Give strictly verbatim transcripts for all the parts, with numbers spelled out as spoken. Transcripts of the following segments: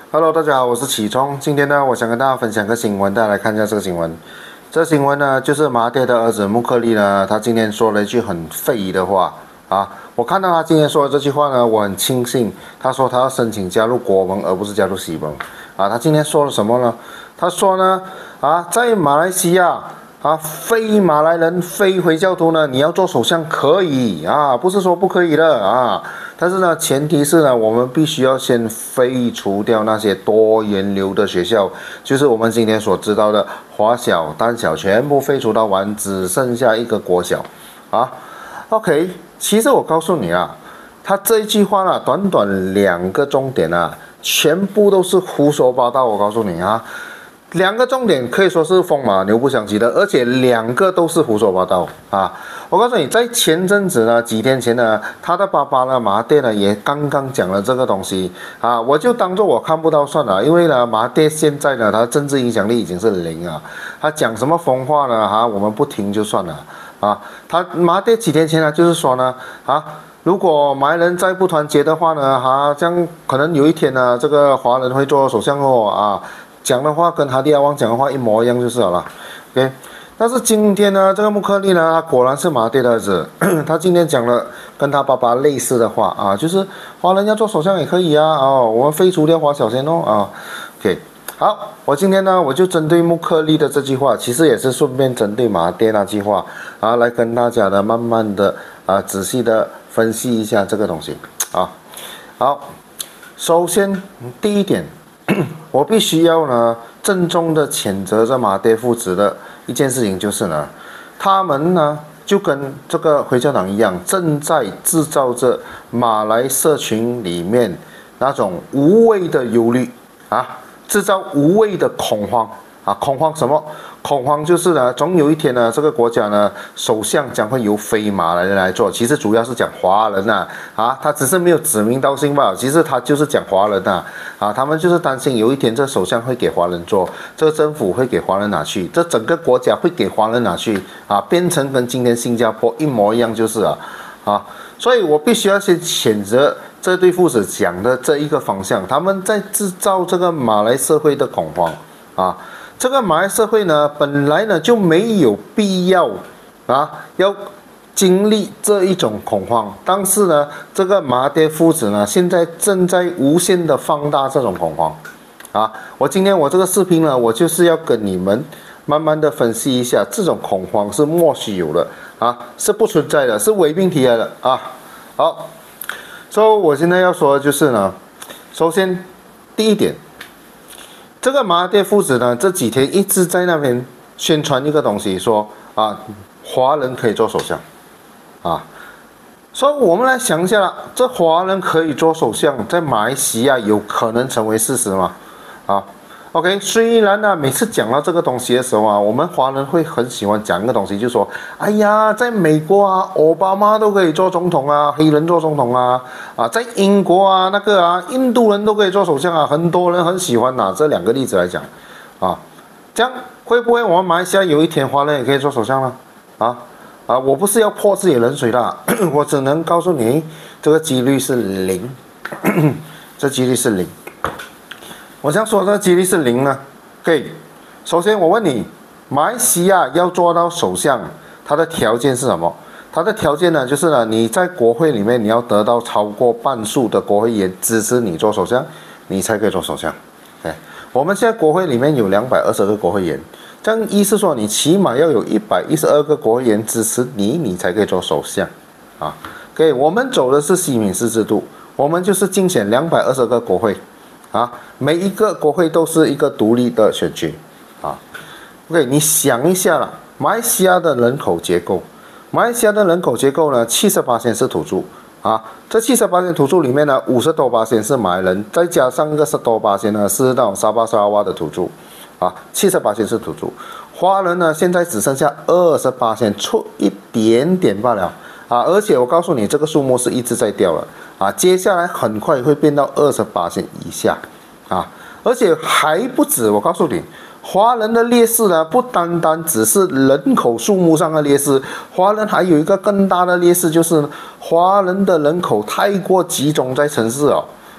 Hello，大家好，我是启聪。今天呢，我想跟大家分享个新闻，大家来看一下这个新闻。这新闻呢，就是马爹的儿子穆克利呢，他今天说了一句很废的话啊。我看到他今天说的这句话呢，我很庆幸。他说他要申请加入国盟，而不是加入西盟啊。他今天说了什么呢？他说呢，啊，在马来西亚。啊，非马来人、非回教徒呢，你要做首相可以啊，不是说不可以的啊。但是呢，前提是呢，我们必须要先废除掉那些多元流的学校，就是我们今天所知道的华小、丹小，全部废除到完，只剩下一个国小啊。OK， 其实我告诉你啊，他这一句话呢，短短两个重点啊，全部都是胡说八道。我告诉你啊。两个重点可以说是风马牛不相及的，而且两个都是胡说八道啊！我告诉你，在前阵子呢，几天前呢，他的爸爸呢，马爹呢也刚刚讲了这个东西啊，我就当做我看不到算了，因为呢，马爹现在呢，他政治影响力已经是零啊，他讲什么疯话呢？哈、啊，我们不听就算了啊！他马爹几天前呢，就是说呢，啊。如果马来人再不团结的话呢，哈，这样可能有一天呢，这个华人会做首相哦啊。讲的话跟哈迪亚旺讲的话一模一样就是好了 ，OK。但是今天呢，这个穆克利呢，他果然是马爹的儿子，他今天讲了跟他爸爸类似的话啊，就是华人要做首相也可以啊，哦，我们废除掉华小先哦啊 ，OK。好，我今天呢，我就针对穆克利的这句话，其实也是顺便针对马爹那句话啊，来跟大家呢慢慢的啊仔细的分析一下这个东西啊。好，首先第一点。我必须要呢郑重的谴责这马爹父子的一件事情，就是呢，他们呢就跟这个回教党一样，正在制造着马来社群里面那种无谓的忧虑啊，制造无谓的恐慌啊，恐慌什么？恐慌就是呢，总有一天呢，这个国家呢，首相将会由非马来人来做。其实主要是讲华人呐、啊，啊，他只是没有指名道姓罢了。其实他就是讲华人呐、啊，啊，他们就是担心有一天这首相会给华人做，这个政府会给华人拿去，这整个国家会给华人拿去，啊，变成跟今天新加坡一模一样就是了，啊，所以我必须要先谴责这对父子讲的这一个方向，他们在制造这个马来社会的恐慌，啊。这个马来社会呢，本来呢就没有必要啊，要经历这一种恐慌。但是呢，这个马爹父子呢，现在正在无限的放大这种恐慌啊。我今天我这个视频呢，我就是要跟你们慢慢的分析一下，这种恐慌是莫须有的啊，是不存在的，是伪命题来的啊。好，所以我现在要说的就是呢，首先第一点。这个马爹父子呢，这几天一直在那边宣传一个东西，说啊，华人可以做首相，啊，所以我们来想一下了，这华人可以做首相，在马来西亚有可能成为事实吗？啊 ，OK， 虽然呢，每次讲到这个东西的时候啊，我们华人会很喜欢讲一个东西，就说，哎呀，在美国啊，奥巴马都可以做总统啊，黑人做总统啊。啊，在英国啊，那个啊，印度人都可以做首相啊，很多人很喜欢拿这两个例子来讲，啊，这样会不会我们马来西亚有一天华人也可以做首相呢？啊啊，我不是要泼自己冷水的，我只能告诉你，这个几率是零，这几率是零。我想说这个几率是零呢？可以，首先我问你，马来西亚要做到首相，它的条件是什么？它的条件呢，就是呢，你在国会里面你要得到超过半数的国会议员支持你做首相，你才可以做首相。哎，我们现在国会里面有两百二十个国会议员，这样意思说你起码要有一百一十二个国会议员支持你，你才可以做首相。啊，可以，我们走的是西敏式制度，我们就是竞选两百二十个国会，啊，每一个国会都是一个独立的选区。啊 ，OK， 你想一下啦，马来西亚的人口结构。马来西亚的人口结构呢，七十八%是土著啊，这七十八%土著里面呢，五十多%是马来人，再加上个十多%呢是那种沙巴沙瓦的土著，啊，七十八%是土著。华人呢，现在只剩下二十八%，出一点点罢了啊，而且我告诉你，这个数目是一直在掉了啊，接下来很快会变到二十八%以下啊，而且还不止，我告诉你。华人的劣势呢，不单单只是人口数目上的劣势，华人还有一个更大的劣势，就是华人的人口太过集中在城市了。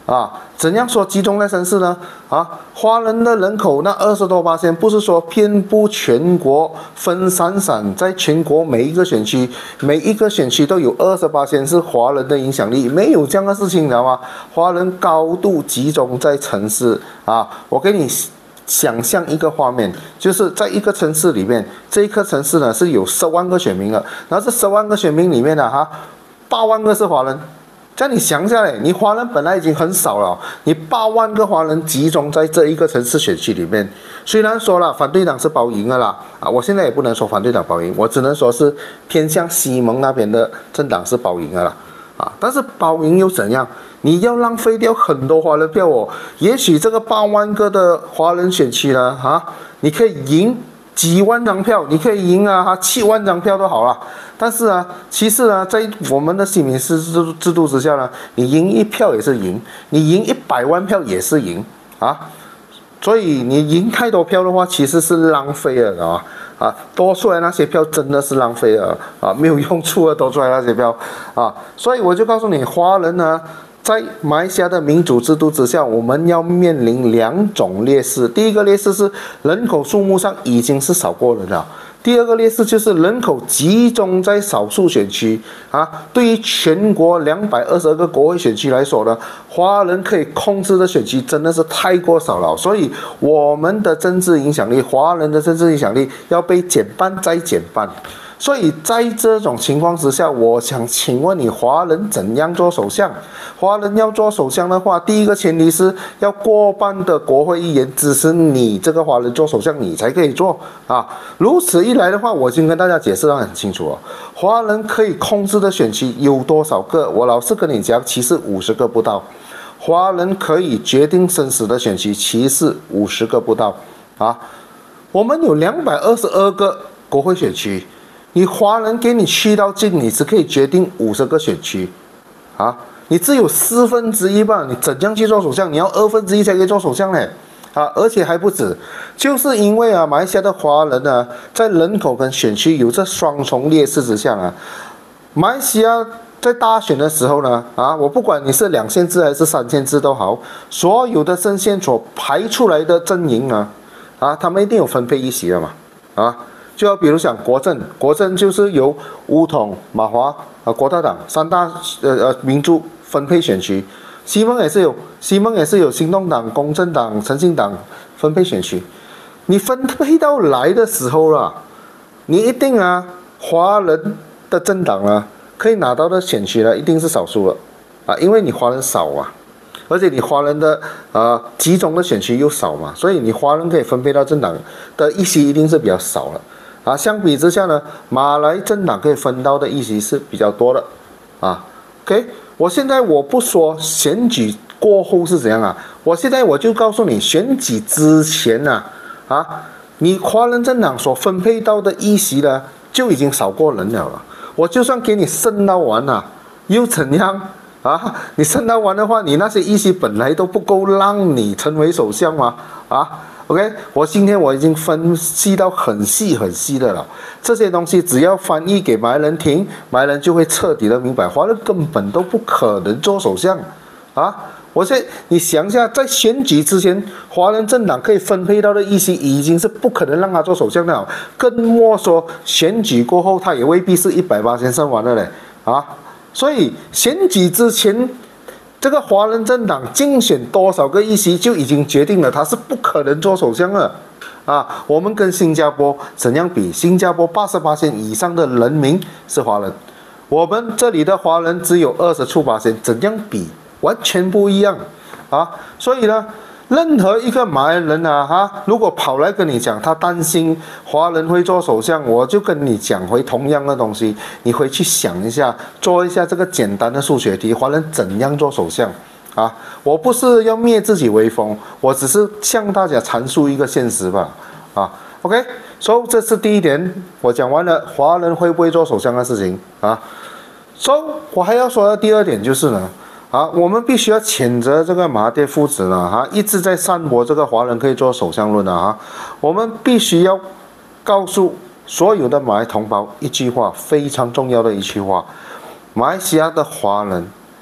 啊，怎样说集中在城市呢？啊，华人的人口那二十多巴仙，不是说遍布全国分散散，在全国每一个选区，每一个选区都有二十巴仙是华人的影响力，没有这样的事情，你知道吗？华人高度集中在城市啊，我给你想象一个画面，就是在一个城市里面，这一个城市呢是有十万个选民的，然后这十万个选民里面呢，哈，八万个是华人。这样你想一下嘞，你华人本来已经很少了，你八万个华人集中在这一个城市选区里面，虽然说了反对党是包赢了啦，啊，我现在也不能说反对党包赢，我只能说是偏向西蒙那边的政党是包赢了啦，啊，但是包赢又怎样？你要浪费掉很多华人票哦，也许这个八万个的华人选区呢，啊，你可以赢几万张票，你可以赢啊，哈，七万张票都好了。但是啊，其实呢，在我们的新民制制制度之下呢，你赢一票也是赢，你赢一百万票也是赢啊。所以你赢太多票的话，其实是浪费了啊啊，多出来那些票真的是浪费了啊，没有用处的多出来那些票啊。所以我就告诉你，华人呢，在马来西亚的民主制度之下，我们要面临两种劣势。第一个劣势是人口数目上已经是少过人了。第二个劣势就是人口集中在少数选区啊，对于全国两百二十二个国会选区来说呢，华人可以控制的选区真的是太过少了，所以我们的政治影响力，华人的政治影响力要被减半再减半。所以在这种情况之下，我想请问你，华人怎样做首相？华人要做首相的话，第一个前提是要过半的国会议员支持你这个华人做首相，你才可以做啊。如此一来的话，我已经跟大家解释得很清楚了。华人可以控制的选区有多少个？我老实跟你讲，其实五十个不到。华人可以决定生死的选区，其实五十个不到啊。我们有两百二十二个国会选区。你华人给你去到尽，你只可以决定五十个选区，啊，你只有四分之一吧？你怎样去做首相？你要二分之一才可以做首相呢，啊，而且还不止，就是因为啊，马来西亚的华人呢，在人口跟选区有这双重劣势之下呢，马来西亚在大选的时候呢，啊，我不管你是两线制还是三线制都好，所有的阵线所排出来的阵营呢，啊，他们一定有分配议席的嘛，啊。就要比如讲国政，国政就是由巫统、马华啊、国大党三大呃呃民主分配选区，西蒙也是有，西蒙也是有行动党、公正党、诚信党分配选区。你分配到来的时候了，你一定啊，华人的政党呢可以拿到的选区呢一定是少数了啊，因为你华人少啊，而且你华人的呃集中的选区又少嘛，所以你华人可以分配到政党的议席一定是比较少了。啊，相比之下呢，马来政党可以分到的议席是比较多的，啊 ，OK， 我现在我不说选举过后是怎样啊，我现在我就告诉你，选举之前呢、啊，啊，你华人政党所分配到的议席呢，就已经少过人了了。我就算给你升到完了，又怎样啊？你升到完的话，你那些议席本来都不够让你成为首相嘛，啊？OK， 我今天我已经分析到很细很细的了，这些东西只要翻译给马来人听，马来人就会彻底的明白，华人根本都不可能做首相啊！我现在你想一下，在选举之前，华人政党可以分配到的议席已经是不可能让他做首相了，更莫说选举过后，他也未必是一百八先胜完了嘞啊！所以选举之前。这个华人政党竞选多少个议席就已经决定了，他是不可能做首相了，啊，我们跟新加坡怎样比？新加坡八十八%以上的人民是华人，我们这里的华人只有二十出八%，怎样比？完全不一样，啊，所以呢，任何一个马来人啊，哈，如果跑来跟你讲他担心华人会做首相，我就跟你讲回同样的东西，你回去想一下，做一下这个简单的数学题，华人怎样做首相啊？我不是要灭自己威风，我只是向大家阐述一个现实吧，啊 ，OK， 所以这是第一点，我讲完了，华人会不会做首相的事情啊？所以我还要说的第二点就是呢。啊，我们必须要谴责这个马哈蒂父子呢，哈、啊，一直在散播这个华人可以做首相论的啊。我们必须要告诉所有的马来同胞一句话，非常重要的一句话：马来西亚的华人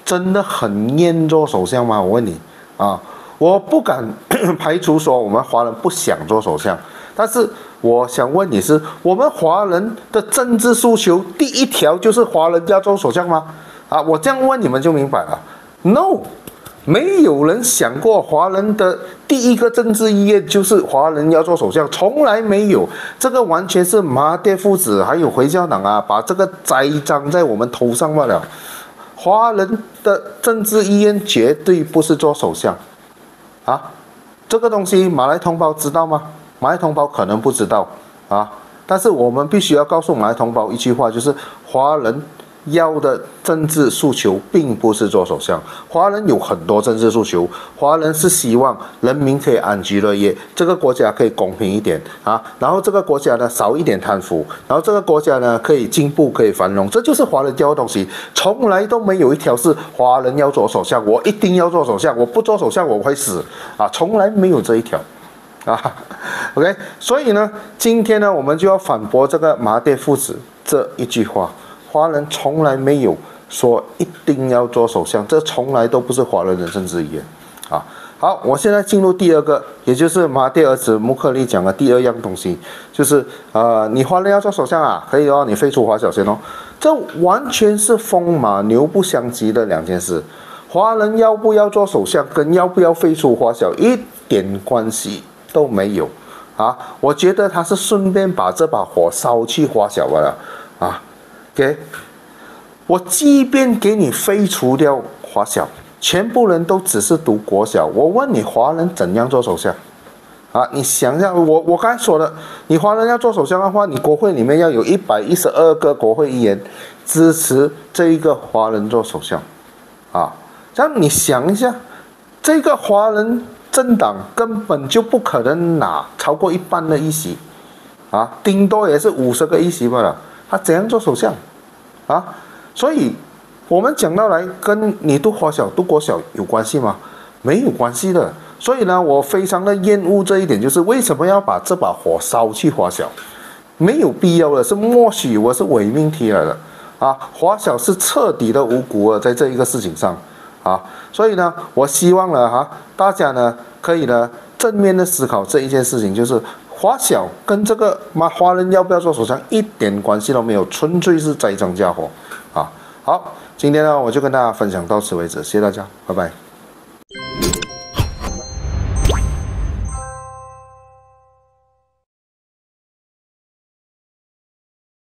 真的很厌做首相吗？我问你啊，我不敢排除说我们华人不想做首相，但是我想问你是，我们华人的政治诉求第一条就是华人要做首相吗？啊，我这样问你们就明白了。No， 没有人想过华人的第一个政治意愿就是华人要做首相，从来没有。这个完全是马哈蒂父子还有回教党啊，把这个栽赃在我们头上罢了。华人的政治意愿绝对不是做首相，啊，这个东西马来同胞知道吗？马来同胞可能不知道啊，但是我们必须要告诉马来同胞一句话，就是华人要的政治诉求并不是做首相。华人有很多政治诉求，华人是希望人民可以安居乐业，这个国家可以公平一点啊，然后这个国家呢少一点贪腐，然后这个国家呢可以进步，可以繁荣，这就是华人要的东西。从来都没有一条是华人要做首相，我一定要做首相，我不做首相我会死啊，从来没有这一条。啊 ，OK， 所以呢，今天呢，我们就要反驳这个马哈蒂父子这一句话：华人从来没有说一定要做首相，这从来都不是华人的政治意愿啊。好，我现在进入第二个，也就是马哈蒂儿子穆克利讲的第二样东西，就是呃，你华人要做首相啊，可以哦，你废除华小先哦，这完全是风马牛不相及的两件事。华人要不要做首相，跟要不要废除华小一点关系都没有啊！我觉得他是顺便把这把火烧去华小了啊。OK， 我即便给你废除掉华小，全部人都只是读国小，我问你，华人怎样做首相？啊，你想一下，我我刚才说的，你华人要做首相的话，你国会里面要有一百一十二个国会议员支持这一个华人做首相啊。这样你想一下，这个华人政党根本就不可能拿超过一半的议席，啊，顶多也是五十个议席罢了。他怎样做首相？啊，所以我们讲到来，跟你读华小、读国小有关系吗？没有关系的。所以呢，我非常的厌恶这一点，就是为什么要把这把火烧去华小？没有必要的，是默许我是伪命题来的啊！华小是彻底的无辜了，在这一个事情上。啊，所以呢，我希望呢，哈，大家呢可以呢正面的思考这一件事情，就是华小跟这个马华人要不要做首相一点关系都没有，纯粹是栽赃嫁祸啊。好，今天呢我就跟大家分享到此为止，谢谢大家，拜拜。